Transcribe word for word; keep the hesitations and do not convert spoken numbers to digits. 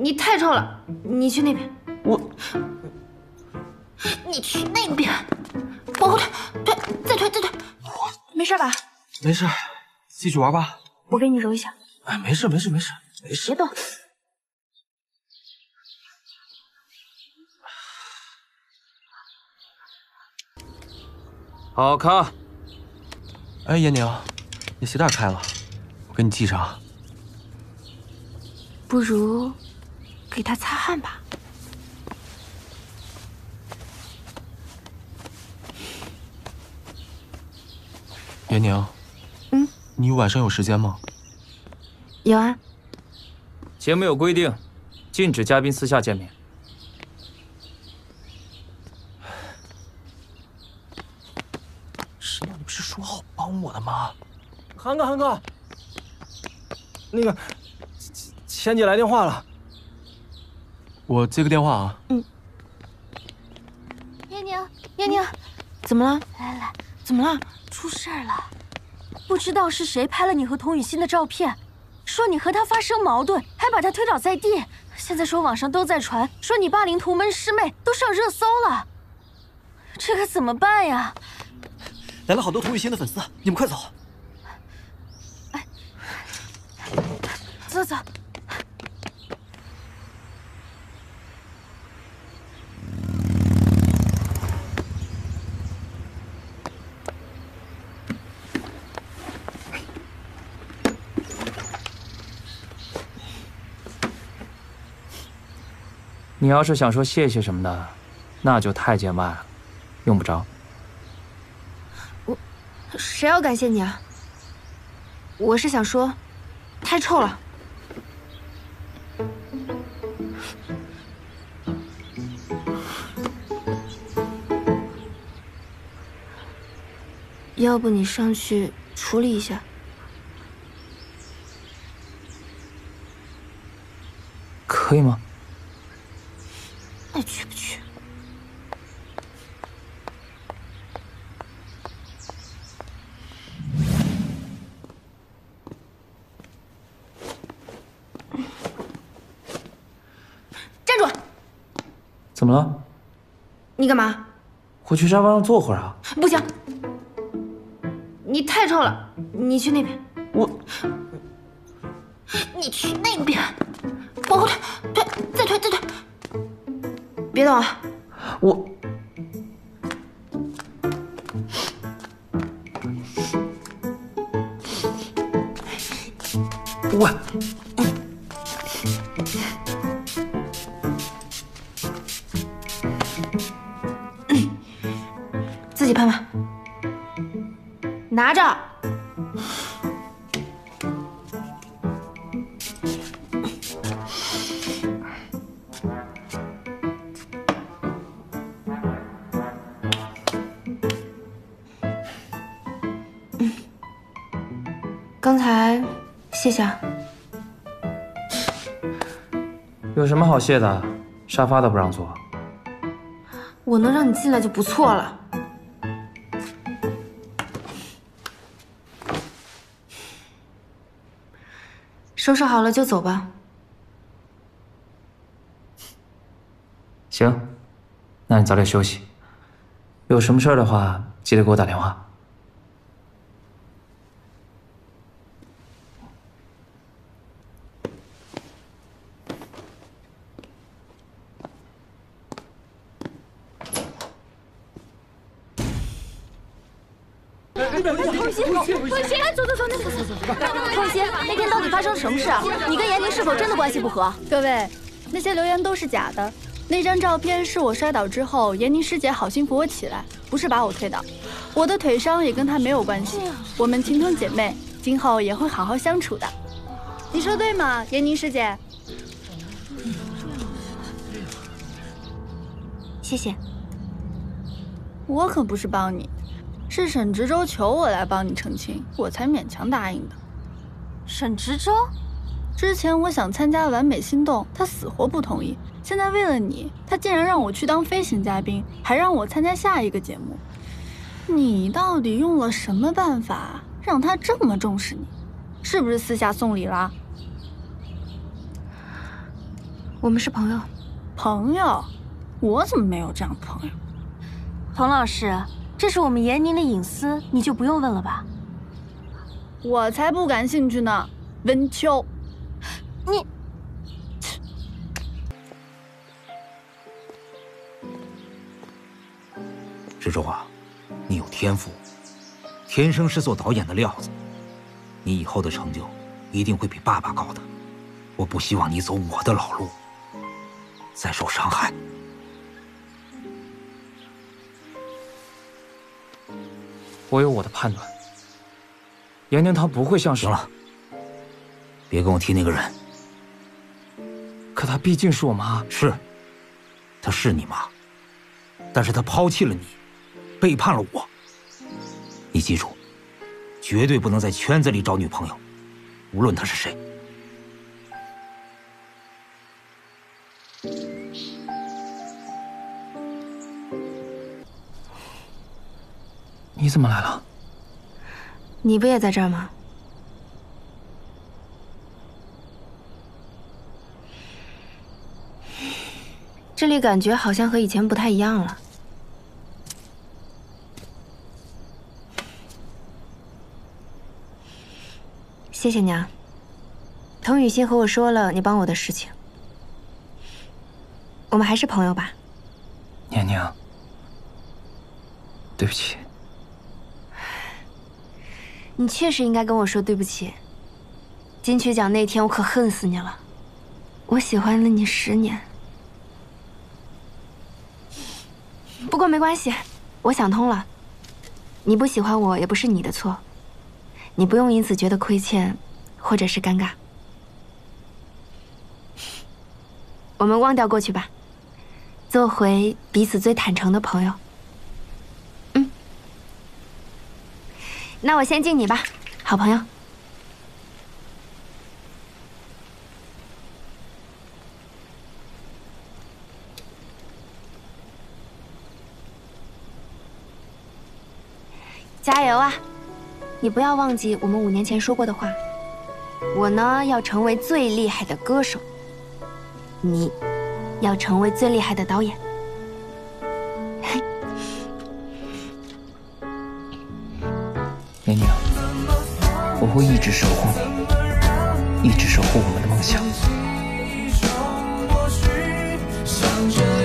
你太臭了，你去那边。 我， 你去那边，往后退，退，再退，再退。没事吧？ 没事，继续玩吧。 我给你揉一下。 哎，没事，没事，没事，没事。 别动。 好看。哎，闫宁，你鞋带开了，我给你系上。 不如给他擦汗吧。 闫宁， 嗯， 你晚上有时间吗？ 有啊。 节目有规定，禁止嘉宾私下见面。 石亮，你不是说好帮我的吗？ 韩哥，韩哥，那个钱姐来电话了， 我接个电话啊。 嗯。闫宁，闫宁，怎么了？来来来，怎么了？出事儿了！不知道是谁拍了你和童雨欣的照片，说你和他发生矛盾，还把他推倒在地。现在说网上都在传，说你霸凌同门师妹，都上热搜了。这可怎么办呀？ 来了好多童雨欣的粉丝，你们快走！ 哎，走走。 你要是想说谢谢什么的，那就太见外了，用不着。 我，谁要感谢你啊？我是想说，太臭了。要不你上去处理一下？ 可以吗？ 爱去不去？站住！ 怎么了？ 你干嘛？ 我去沙发上坐会儿啊。 不行，你太臭了，你去那边。 我， 你去那边，往后退，退，再退，再退。别动啊！ 我，我， 自己喷吧，拿着。刚才谢谢啊。 有什么好谢的？沙发都不让坐。 我能让你进来就不错了。收拾好了就走吧。 行，那你早点休息。有什么事儿的话，记得给我打电话。 童雨欣，童雨欣，走走走，那走走走。童雨欣，那天到底发生了什么事啊？你跟闫宁是否真的关系不和？ 各位，那些留言都是假的。那张照片是我摔倒之后，闫宁师姐好心扶我起来，不是把我推倒。我的腿伤也跟她没有关系，我们情同姐妹，今后也会好好相处的。你说对吗，闫宁师姐？ 谢谢。 我可不是帮你。是沈直洲求我来帮你澄清，我才勉强答应的。 沈直洲， 之前我想参加完美心动，他死活不同意。现在为了你，他竟然让我去当飞行嘉宾，还让我参加下一个节目。你到底用了什么办法让他这么重视你？是不是私下送礼啦？ 我们是朋友。 朋友？我怎么没有这样的朋友？ 彭老师，这是我们严宁的隐私，你就不用问了吧？ 我才不感兴趣呢，温秋。 你。 石钟啊，你有天赋，天生是做导演的料子，你以后的成就一定会比爸爸高的。我不希望你走我的老路，再受伤害。 我有我的判断，严宁她不会像是…… 行了，别跟我提那个人。 可她毕竟是我妈。 是，她是你妈，但是她抛弃了你。 背叛了我，你记住，绝对不能在圈子里找女朋友，无论她是谁。 你怎么来了？ 你不也在这儿吗？这里感觉好像和以前不太一样了。 谢谢你啊，童雨欣和我说了你帮我的事情，我们还是朋友吧。 年宁，对不起。 你确实应该跟我说对不起。金曲奖那天我可恨死你了，我喜欢了你十年。不过没关系，我想通了，你不喜欢我也不是你的错。 你不用因此觉得亏欠，或者是尴尬。我们忘掉过去吧，做回彼此最坦诚的朋友。嗯，那我先敬你吧，好朋友。加油啊！ 你不要忘记我们五年前说过的话。我呢，要成为最厉害的歌手；你，要成为最厉害的导演。 年宁，我会一直守护你，一直守护我们的梦想。